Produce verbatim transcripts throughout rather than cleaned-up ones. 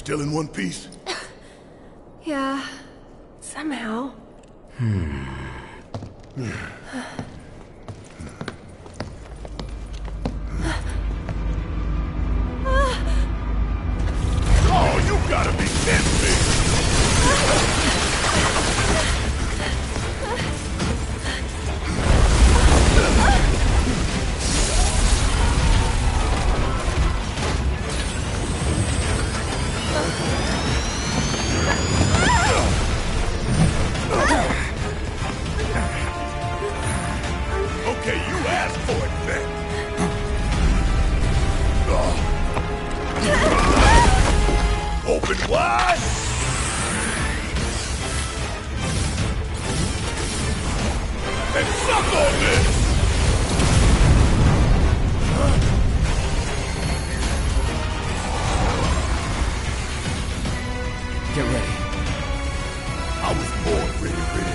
Still in one piece? Yeah, somehow. Hmm. Oh, you gotta be kidding me! Okay, you asked for it then. Open wide! And suck on this! Get ready. I was born ready, ready.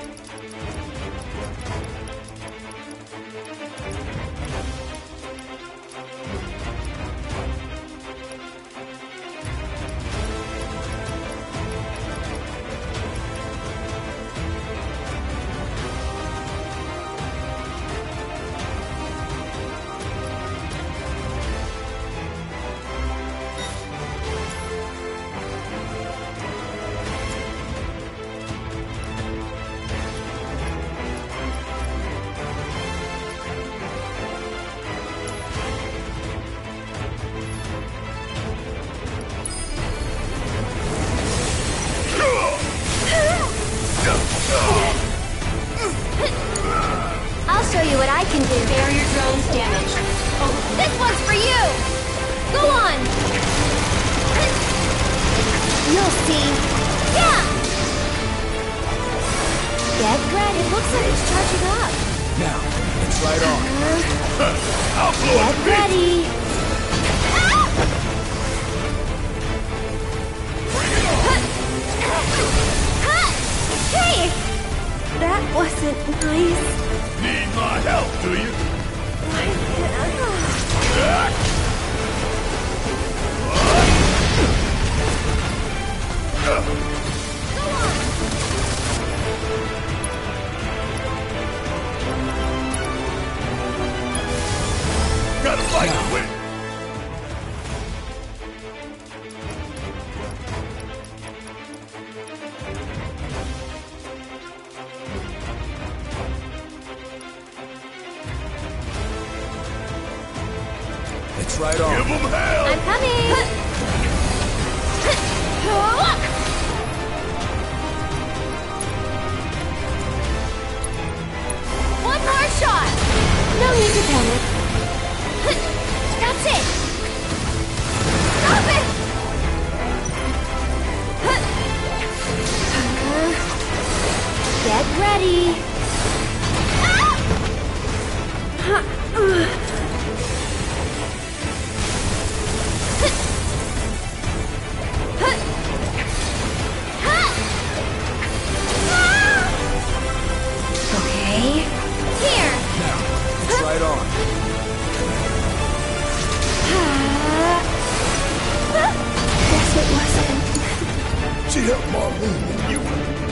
I'll show you what I can do. Barrier drones damaged. Oh, this one's for you! Go on! You'll see. Yeah! Get ready. It looks like it's charging up. Now, it's right on. Uh, I'll blow get it to ready. Ah! Bring it on! Hey! That wasn't nice. Need my help, do you? Why can't Ah! Gotta fight to win! It's right on. Give them hell! I'm coming! One more shot! No need to panic. That's it! Stop it! Get ready! Okay. Here! Now, it's right on. Guess it wasn't. She helped Marlene and you.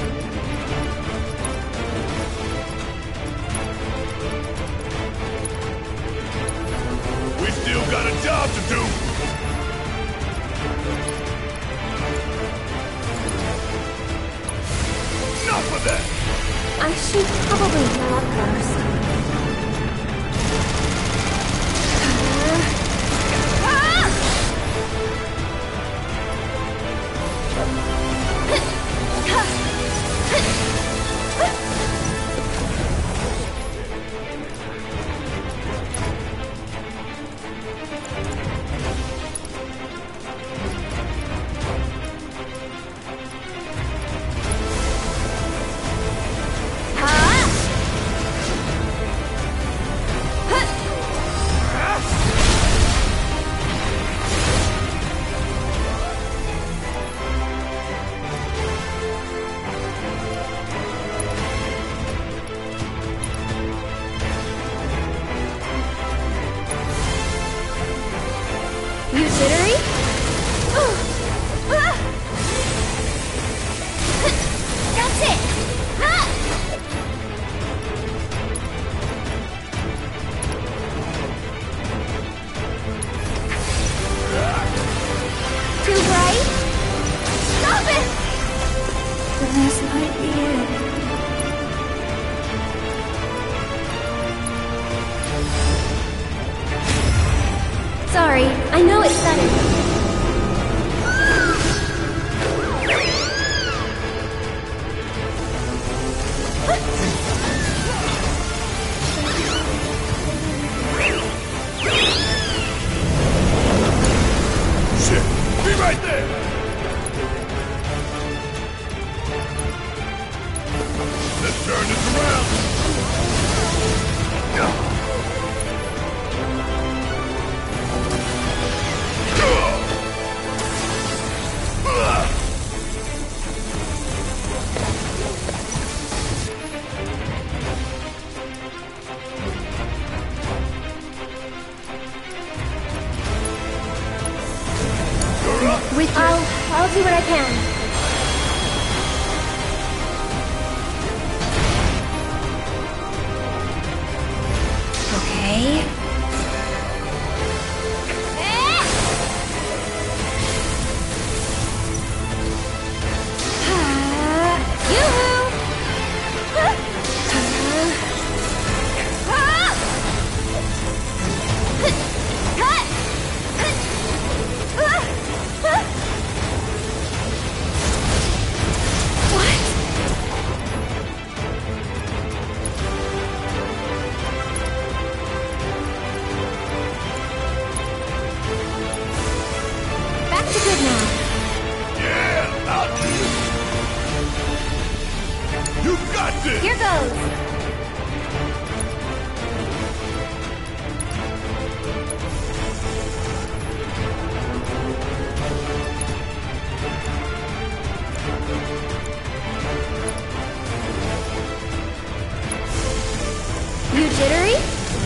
We still got a job to do. Enough of that. I should probably heal up first. You jittery? That's it! Ha! Too bright? Stop it! This might be it. Sorry, I know it's sudden. Shit, be right there. Let's turn this around. Ugh. can. Okay. Here goes! You jittery?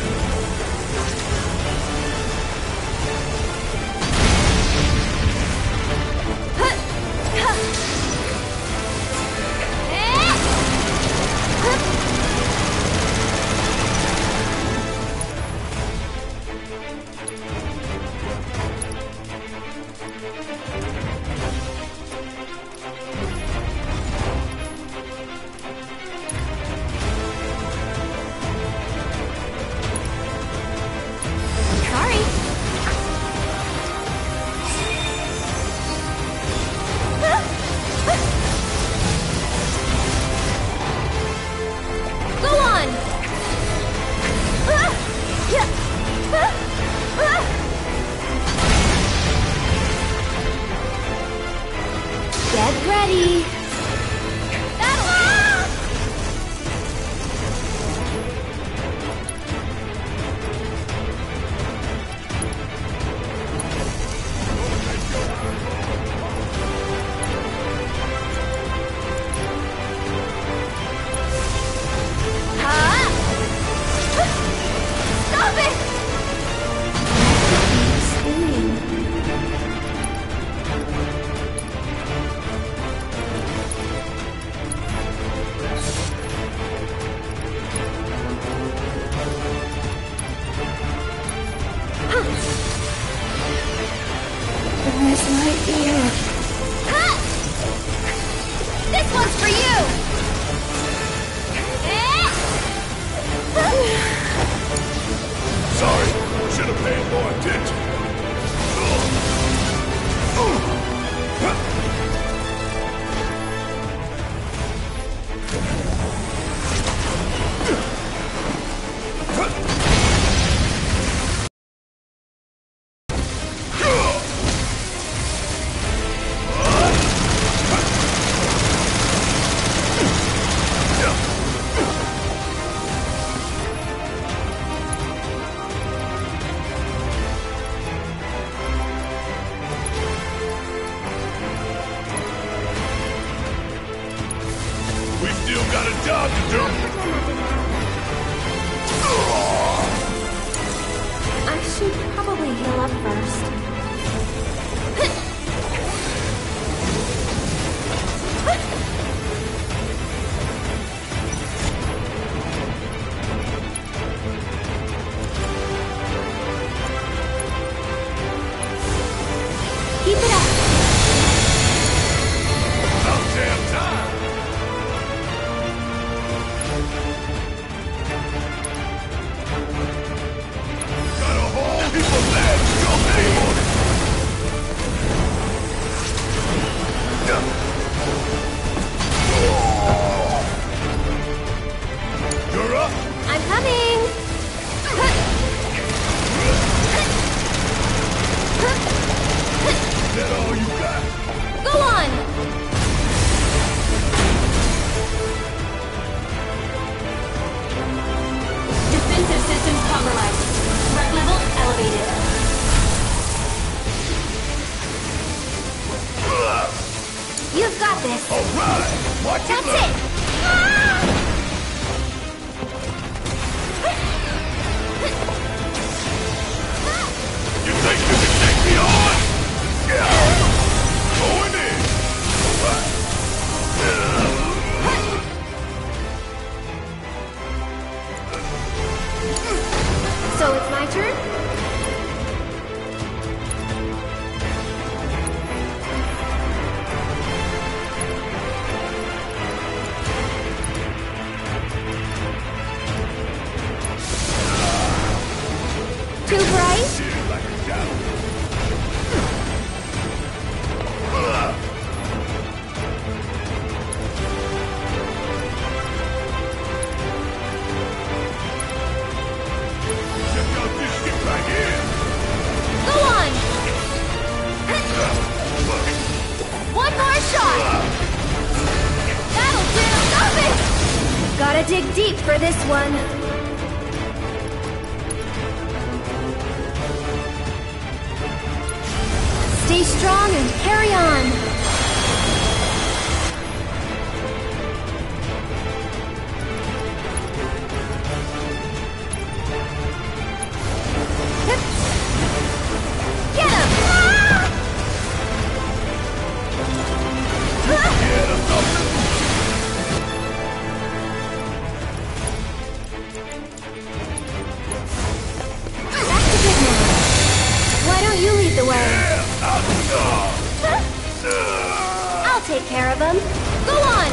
Get ready! Stop it! Where's my ear? Ha! This one's for you! Sorry, should have paid more attention. We still got a job to do. I should probably heal up first. Keep it up! About damn time. Got a whole heap of legs. Go ahead. Too bright? Shit like a shadow. Check out this shit right here. Go on! One more shot! That'll do! Stop it! Gotta dig deep for this one. Stay strong and carry on. Get him! Back to good now. Why don't you lead the way? I'll take care of him. Go on!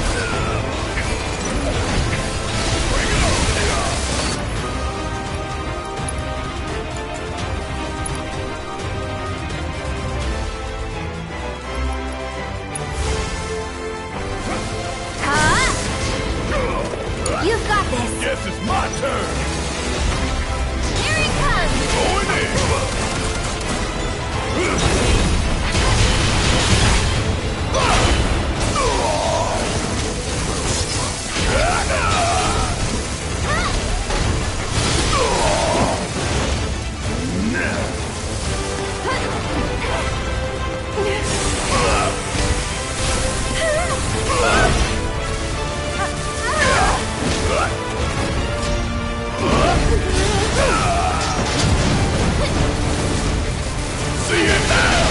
Ha! You've got this. Guess it's my turn. Here he comes! Going in. See it now.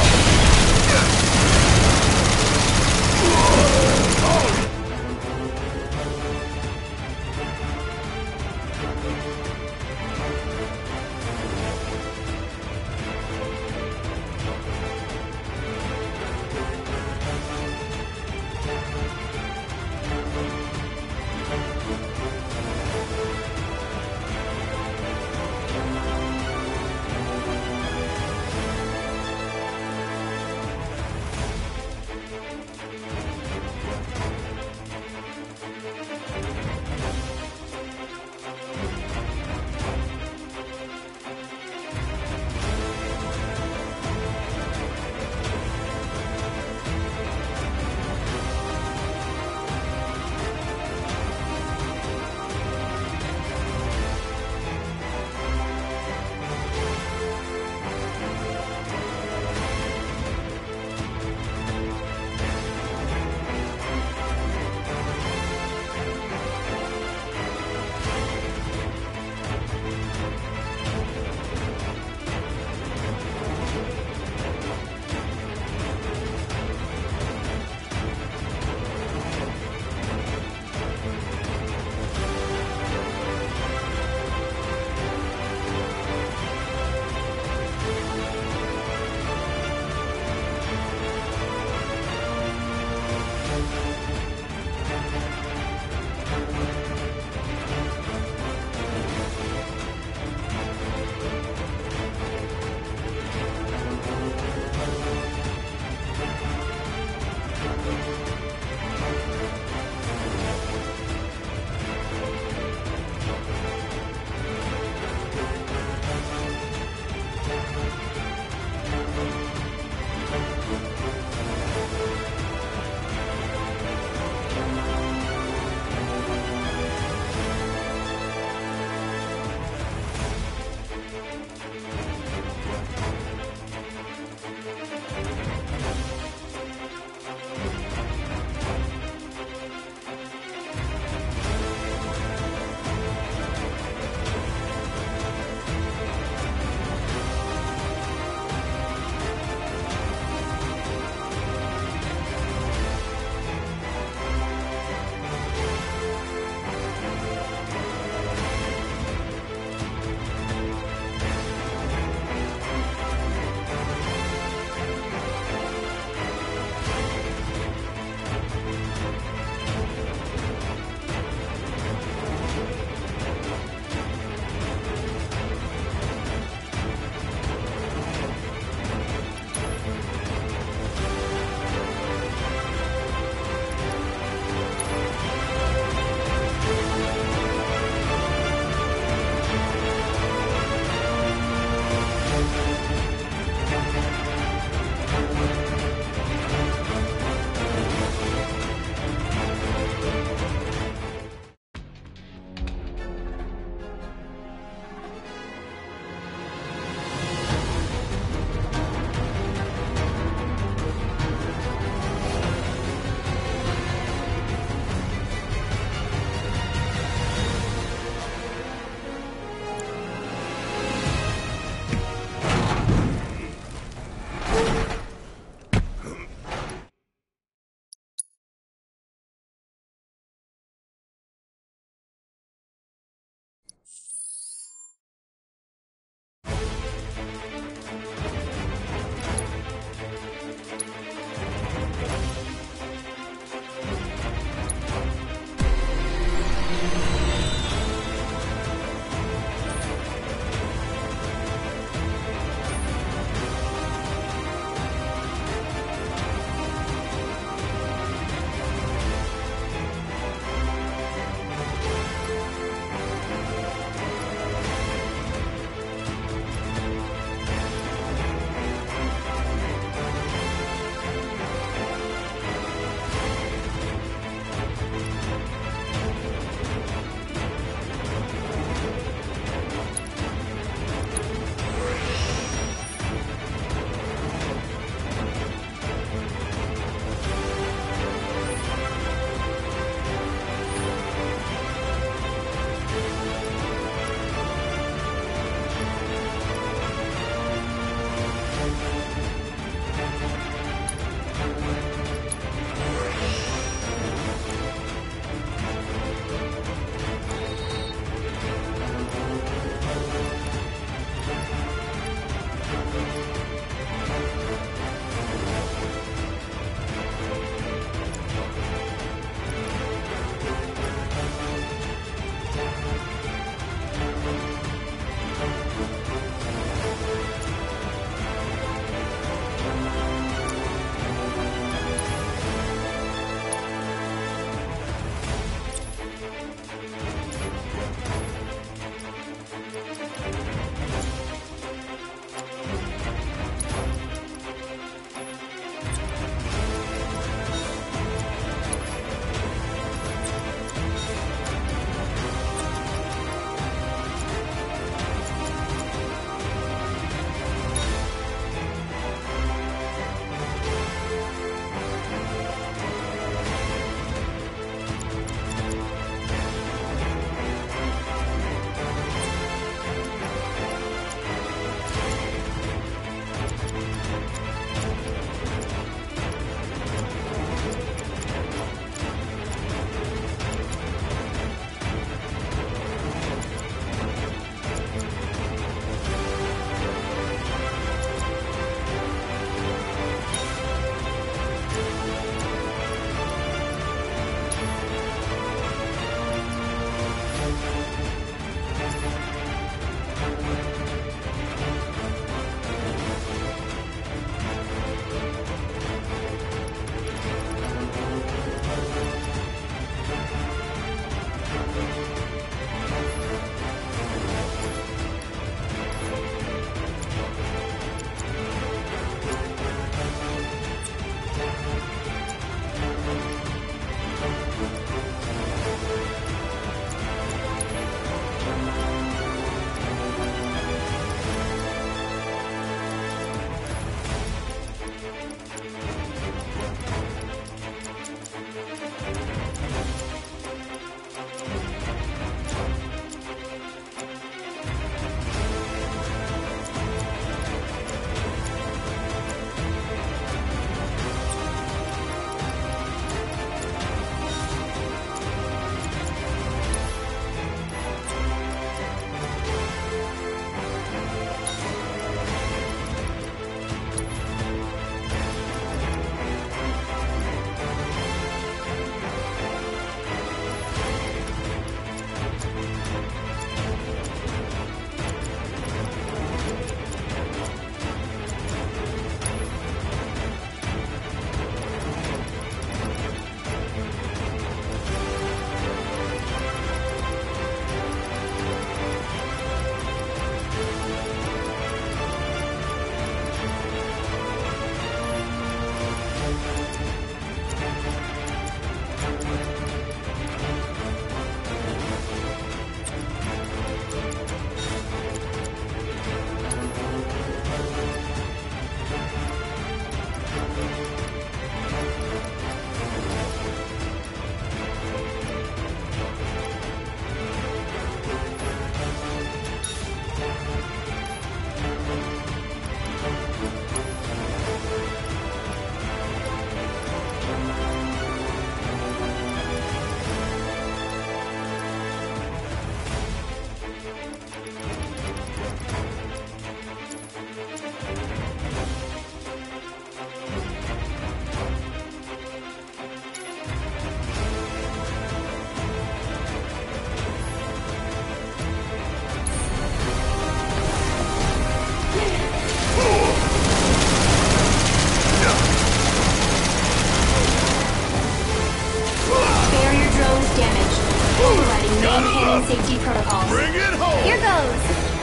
Maintaining safety protocols. Bring it home! Here goes.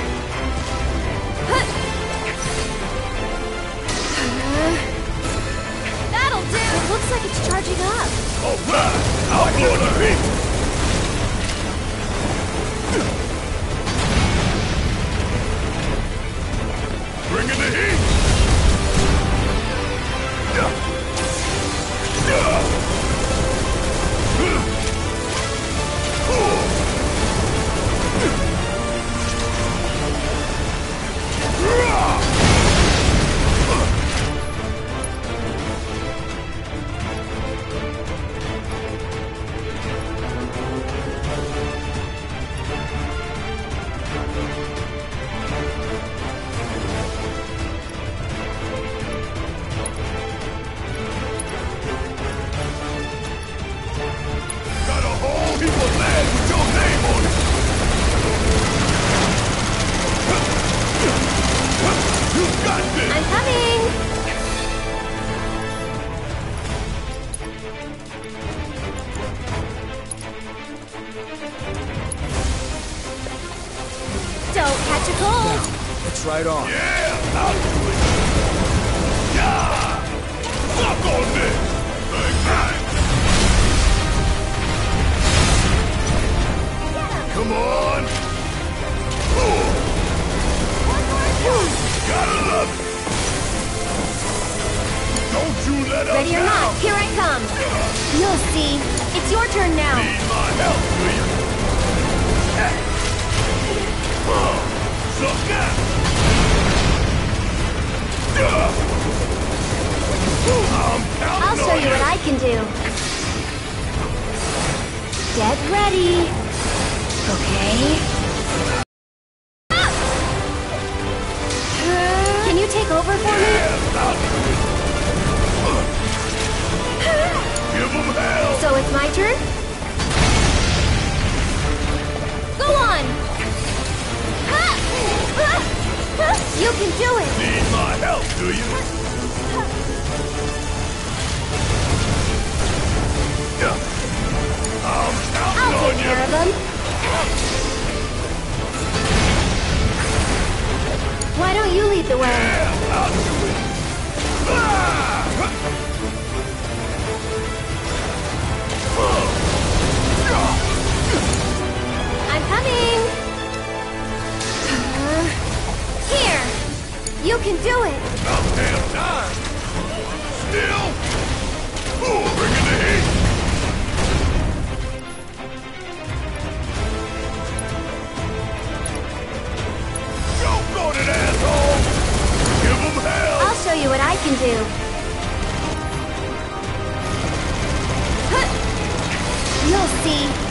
That'll do. It looks like it's charging up. Alright! I'll blow the heat! Bring in the heat! Yeah. Yeah. Got a whole heap of land with your name on it! You got this! I'm coming. Don't catch a cold. It's right on. Yeah! I'll do it! Yeah! Suck on this! Big time! Come on! Ooh. Gotta love it! Don't you let up Ready or now! not, here I come. You'll see. It's your turn now. Need my help, do you? Hey. Oh, suck that! Yeah. I'm counting I'll show on you what I can do. Get ready. Okay. Can you take over for me? Yeah, I'll do it. Give them hell! So it's my turn? Go on! You can do it! Need my help, do you? Yeah. I'm counting I'll on take you. care of them. Why don't you lead the way? Yeah, I'll do it. Ah! I'm coming! Here! You can do it! About damn time! Still? Ooh, bring in the heat! Don't go to that asshole! Give them hell! I'll show you what I can do. You'll see.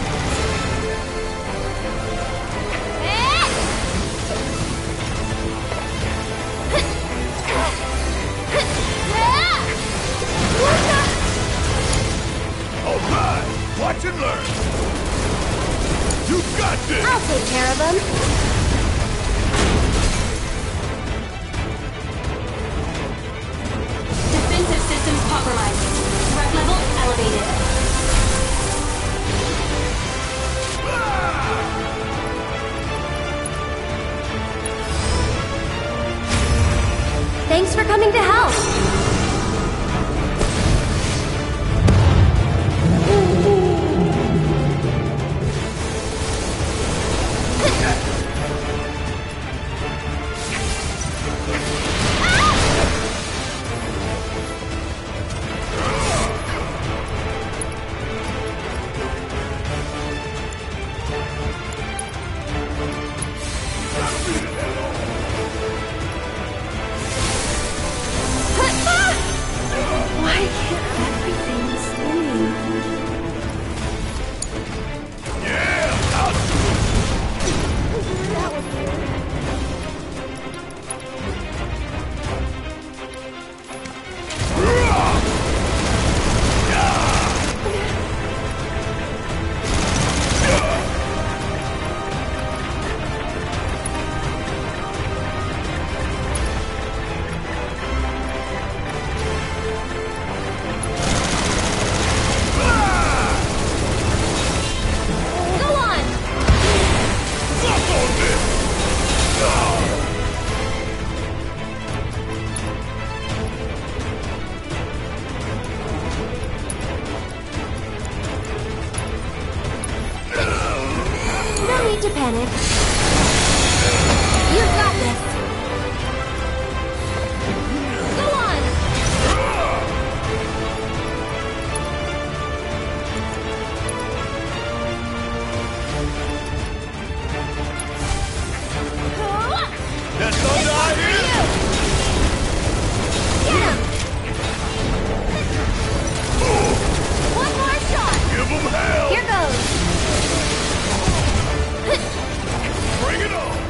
All right, watch and learn. You got this. I'll take care of them. Defensive systems compromised. Threat level elevated. Thanks for coming to help. need to panic. You've got this. Go on! That thunder I hear? Get him! One more shot! Give them hell! Here goes! Bring it on!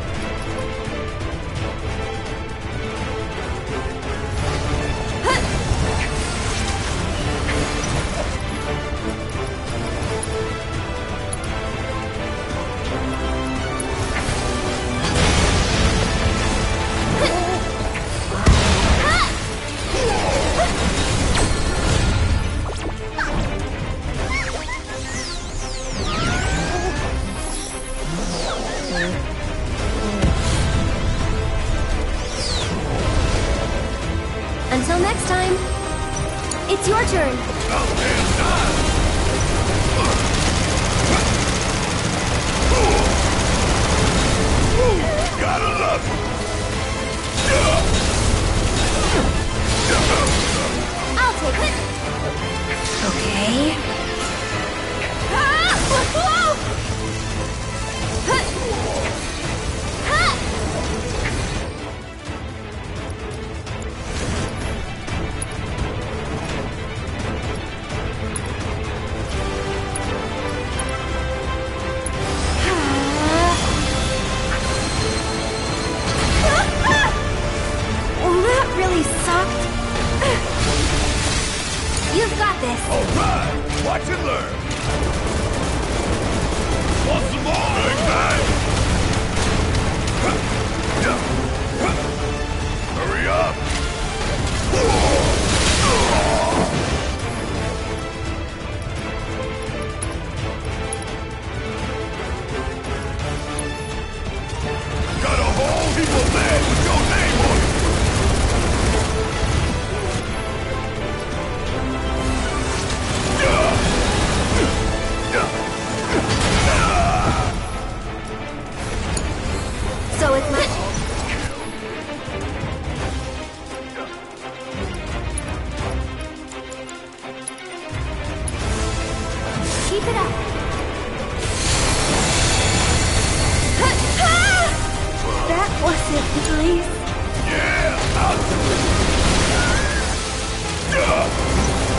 Until next time, it's your turn. Gotta love it! I'll take it! Okay. Ah! Whoa! Huh! Huh! Well, that really sucked. You've got this. All right, watch and learn. Want some more? Big bang. Hurry up. Got a whole heap of men with your name on it. So it's my... Keep it up. That wasn't nice. Yeah, I'll do it.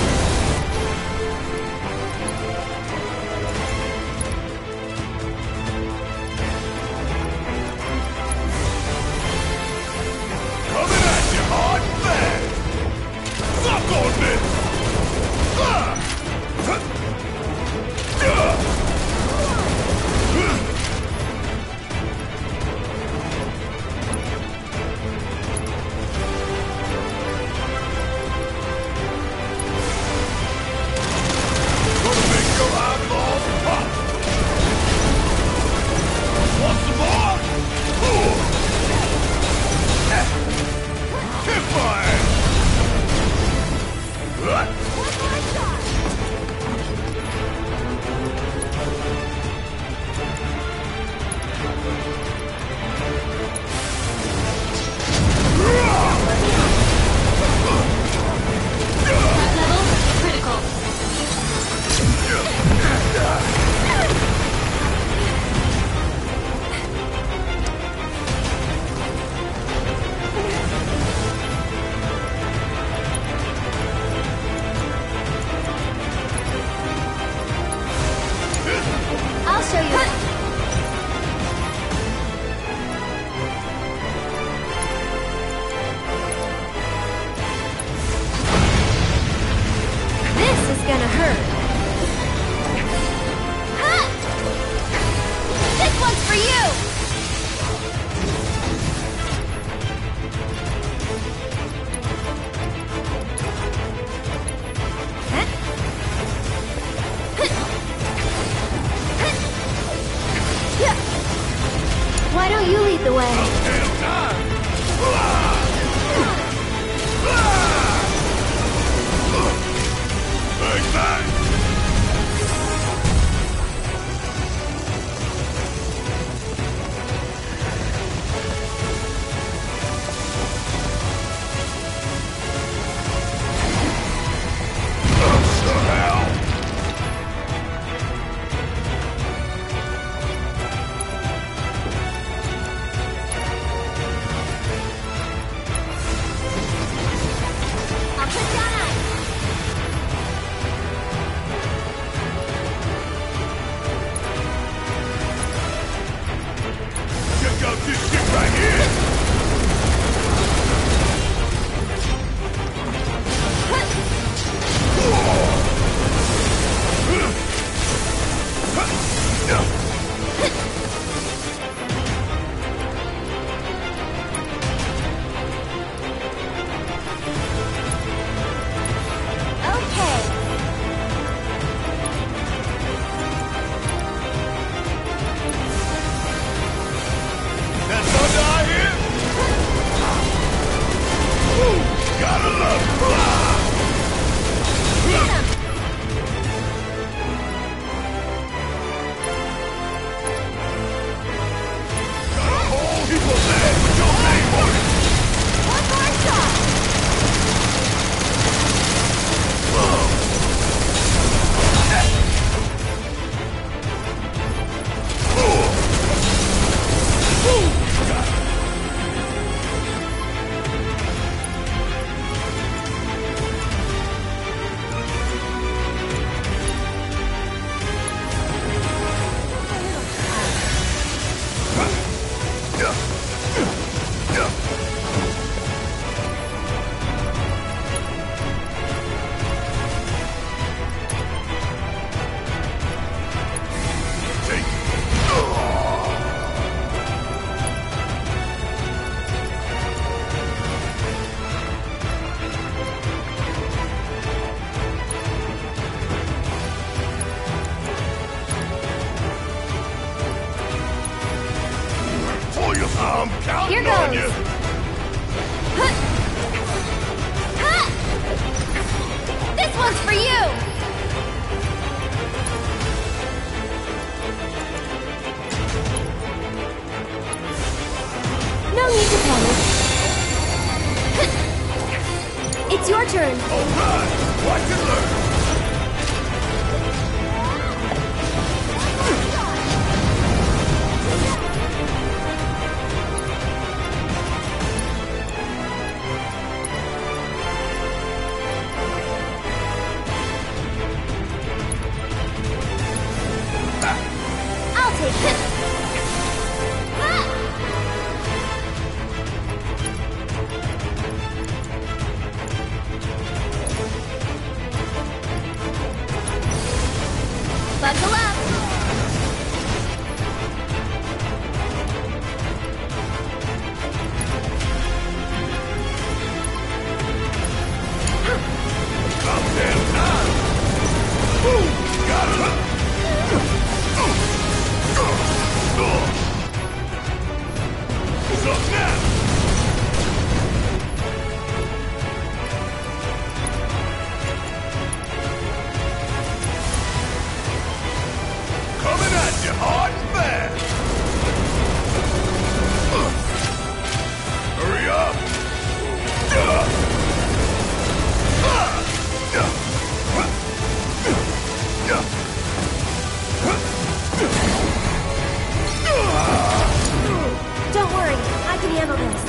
Coming at you hard and fast. Suck on this. Ah! Ah! Gonna make your eyeballs pop. Want some more? Ooh. Kick my ass. Level critical. I'll show you. This is gonna hurt. Huh! This one's for you! Why don't you lead the way? Damn time. Ah! Ah! Big bang. I'm counting Here on goes. you. Huh. Huh. This one's for you! No need to panic. It's your turn. All right, watch and learn. I'll take this. Ah! Buckle up. Calm down now. Got it. What's up now? Coming at you hard and fast. Hurry up. Don't worry, I can handle this.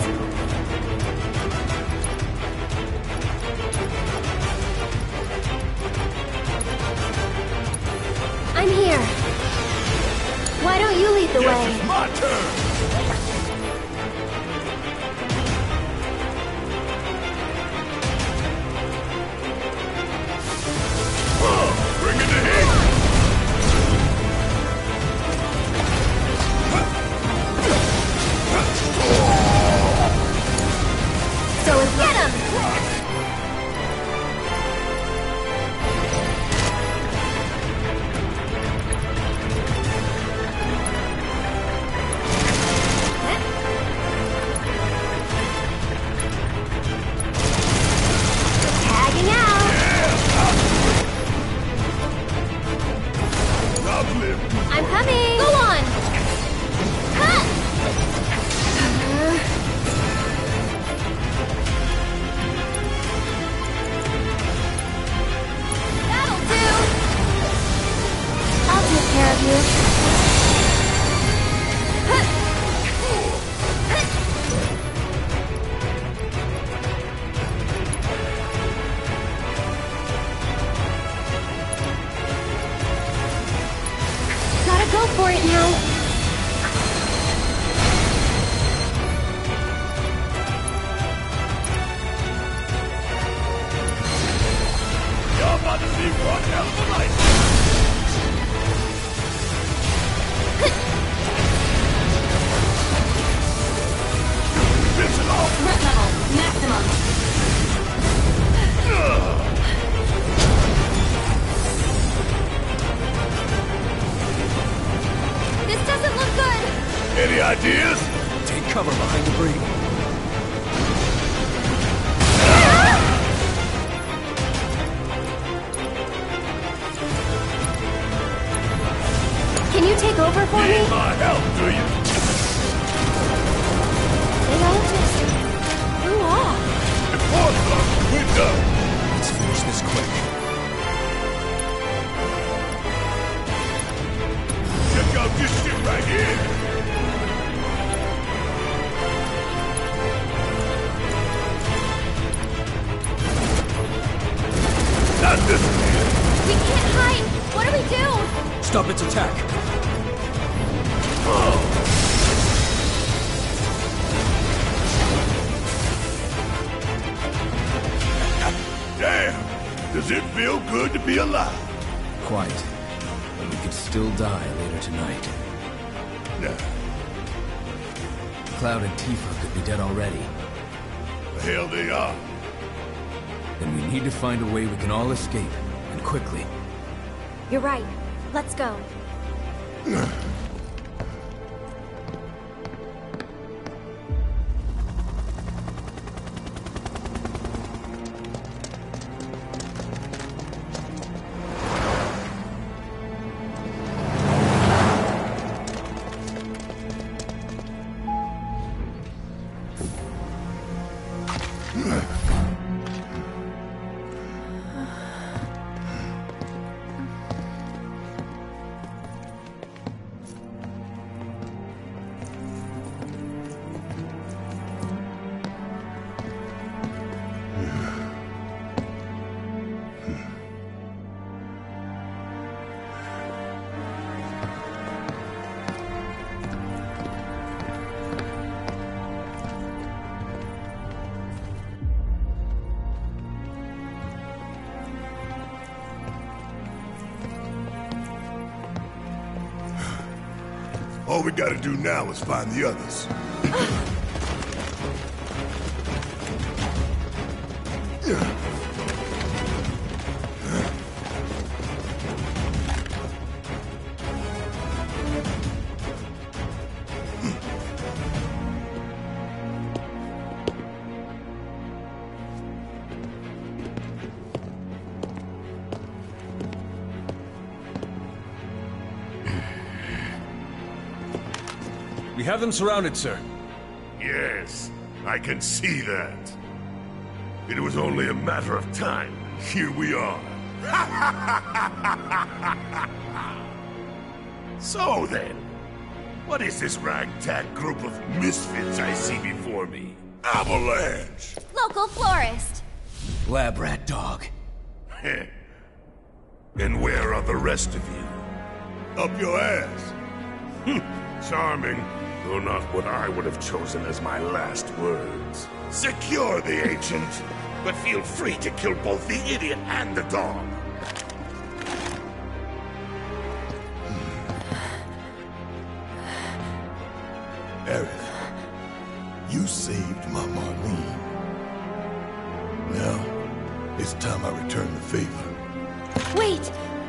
I'm here. Why don't you lead the Yes, way? it's my turn. Whoa, bring it to heat. So let's get him! Tagging out! I've lived. I'm coming! Go on! Ha! That'll do! I'll take care of you. Ha! Gotta go for it now. Y'all about to see one hell of a light. Piss it off. Threat level, maximum. This doesn't look good. Any ideas? Take cover behind debris. Can you take over for me? Need my help, do you? They all just blew off. Before some, we're done. Let's finish this quick. Check out this shit right here. Not this man. We can't hide. What do we do? Stop its attack. Damn. Does it feel good to be alive? Quite. But we could still die later tonight. Nah. Cloud and Tifa could be dead already. The hell they are. Then we need to find a way we can all escape, and quickly. You're right. Let's go. All we gotta do now is find the others. We have them surrounded, sir. Yes, I can see that. It was only a matter of time. Here we are. So then, what is this ragtag group of misfits I see before me? Avalanche! Local florist. Lab rat dog. And where are the rest of you? Up your ass. Charming, though not what I would have chosen as my last words. Secure the Ancient, but feel free to kill both the idiot and the dog. Aerith, you saved my Marlene. Now, it's time I return the favor. Wait!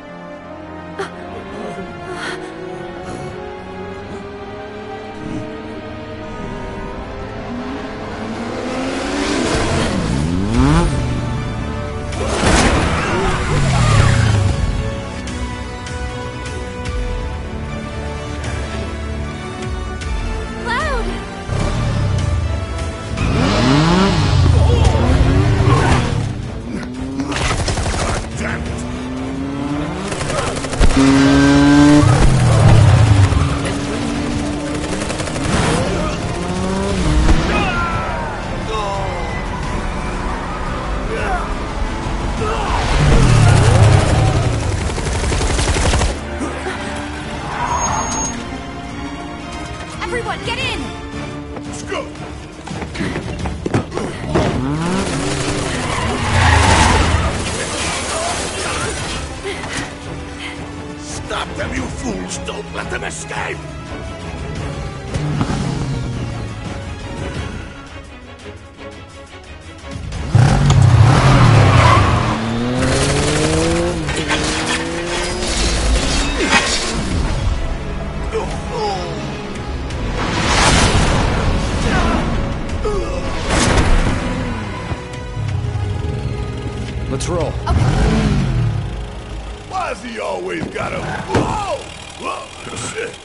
Everyone, get in! Let's go! Stop them, you fools! Don't let them escape! Let's roll. Why's he always gotta... Whoa! Whoa! Shit!